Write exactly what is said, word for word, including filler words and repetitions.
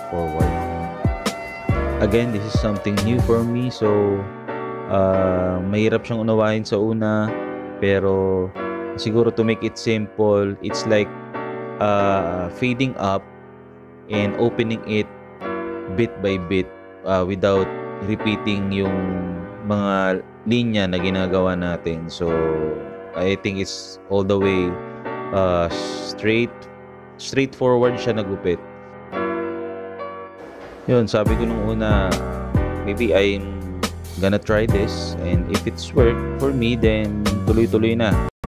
forward. Again, this is something new for me, so uh, mahirap siyang unawain sa una, pero siguro to make it simple, it's like uh, fading up and opening it bit by bit uh, without repeating yung mga linya na ginagawa natin. So I think it's all the way uh, straight straightforward siya na gupit. Yun, sabi ko nung una, maybe I'm gonna try this, and if it's work for me, then tuloy-tuloy na.